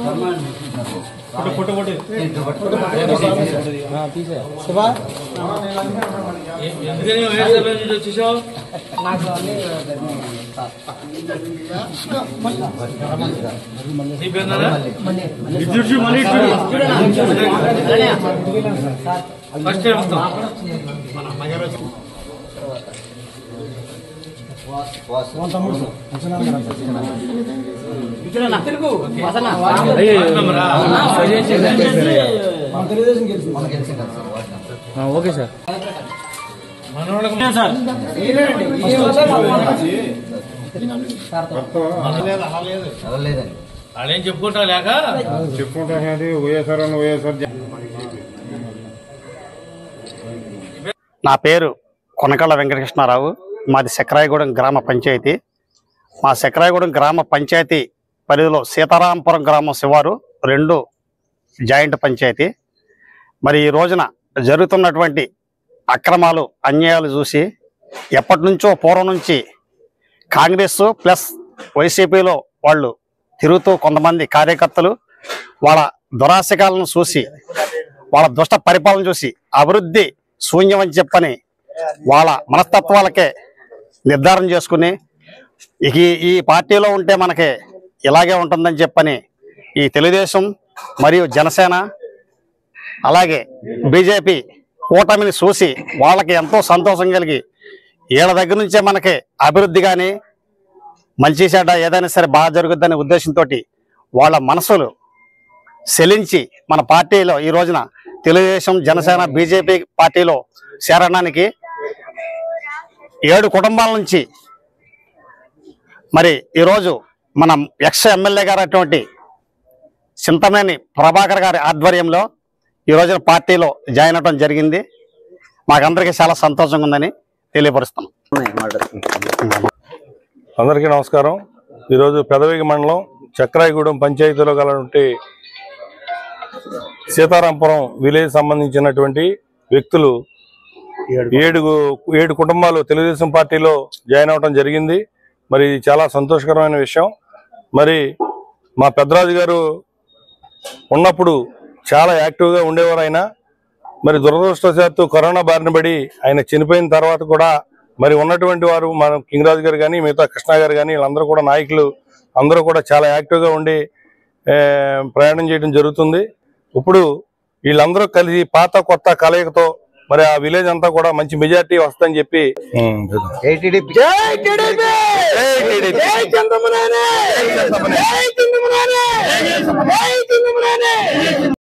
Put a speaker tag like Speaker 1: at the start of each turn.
Speaker 1: Okay sir వాళ్ళేం చెప్పుకుంటా లేక చెప్పుకుంటా వైఎస్ఆర్ వైఎస్ఆర్.
Speaker 2: నా పేరు కొనకళ్ళ వెంకటకృష్ణారావు. మాది సెక్రాయగూడెం గ్రామ పంచాయతీ. మా సెక్రాయగూడెం గ్రామ పంచాయతీ పరిధిలో సీతారాంపురం గ్రామం శివారు 2 జాయింట్ పంచాయతీ. మరి ఈ రోజున జరుగుతున్నటువంటి అక్రమాలు అన్యాయాలు చూసి ఎప్పటి నుంచో పూర్వం నుంచి కాంగ్రెస్ ప్లస్ వైసీపీలో వాళ్ళు తిరుగుతూ కొంతమంది కార్యకర్తలు వాళ్ళ దురాశకాలను చూసి వాళ్ళ దుష్ట పరిపాలన చూసి అభివృద్ధి శూన్యమని చెప్పని వాళ్ళ మనస్తత్వాలకే నిర్ధారణ చేసుకుని ఈ పార్టీలో ఉంటే మనకి ఇలాగే ఉంటుందని చెప్పని ఈ తెలుగుదేశం మరియు జనసేన అలాగే బీజేపీ కూటమిని చూసి వాళ్ళకి ఎంతో సంతోషం కలిగి వీళ్ళ దగ్గర నుంచే మనకి అభివృద్ధి కానీ మంచి చెడ్డ ఏదైనా సరే బాగా జరుగుద్దనే ఉద్దేశంతో వాళ్ళ మనసులు చెలించి మన పార్టీలో ఈ రోజున తెలుగుదేశం జనసేన బీజేపీ పార్టీలో చేరడానికి 7 కుటుంబాల నుంచి మరి ఈరోజు మన ఎక్స్ ఎమ్మెల్యే గారు అటువంటి చింతమనేని ప్రభాకర్ గారి ఆధ్వర్యంలో ఈ రోజున పార్టీలో జాయిన్ అవ్వడం జరిగింది. మాకందరికీ చాలా సంతోషంగా ఉందని తెలియపరుస్తున్నాం.
Speaker 3: అందరికీ నమస్కారం. ఈరోజు పెదవేగి మండలం చక్రాయగూడెం పంచాయతీలో గలటువంటి సీతారాంపురం విలేజ్ సంబంధించినటువంటి వ్యక్తులు 7 కుటుంబాలు తెలుగుదేశం పార్టీలో జాయిన్ అవ్వడం జరిగింది. మరి చాలా సంతోషకరమైన విషయం. మరి మా పెద్దరాజు గారు ఉన్నప్పుడు చాలా యాక్టివ్గా ఉండేవారు ఆయన. మరి దురదృష్టవశాత్తు కరోనా బారిన పడి ఆయన చనిపోయిన తర్వాత కూడా మరి ఉన్నటువంటి వారు మన కింగరాజు గారు కానీ మిగతా కృష్ణ గారు కానీ వీళ్ళందరూ కూడా నాయకులు అందరూ కూడా చాలా యాక్టివ్గా ఉండి ప్రయాణం చేయడం జరుగుతుంది. ఇప్పుడు వీళ్ళందరూ కలిసి పాత కొత్త కలయికతో మరి ఆ విలేజ్ అంతా కూడా మంచి మెజార్టీ వస్తుందని చెప్పి